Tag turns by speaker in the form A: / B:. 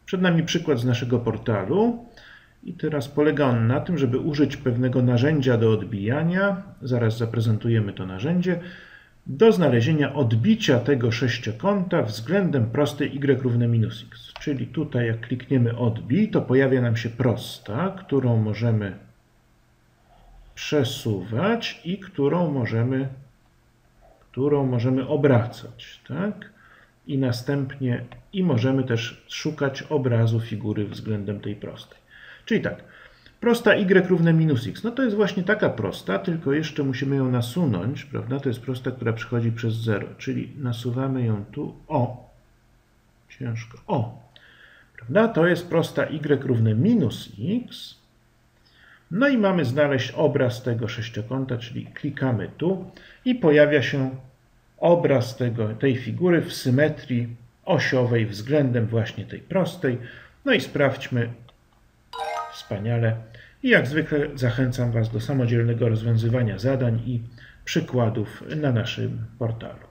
A: Przed nami przykład z naszego portalu i teraz polega on na tym, żeby użyć pewnego narzędzia do odbijania, zaraz zaprezentujemy to narzędzie, do znalezienia odbicia tego sześciokąta względem prostej y równe minus x. Czyli tutaj jak klikniemy odbij, to pojawia nam się prosta, którą możemy przesuwać i którą możemy obracać, tak? I następnie możemy też szukać obrazu figury względem tej prostej. Czyli tak, prosta y równe minus x, no to jest właśnie taka prosta, tylko jeszcze musimy ją nasunąć, prawda? To jest prosta, która przechodzi przez 0, czyli nasuwamy ją tu, ciężko, prawda? To jest prosta y równe minus x, no i mamy znaleźć obraz tego sześciokąta, czyli klikamy tu i pojawia się obraz tej figury w symetrii osiowej względem właśnie tej prostej. No i sprawdźmy. Wspaniale. I jak zwykle zachęcam Was do samodzielnego rozwiązywania zadań i przykładów na naszym portalu.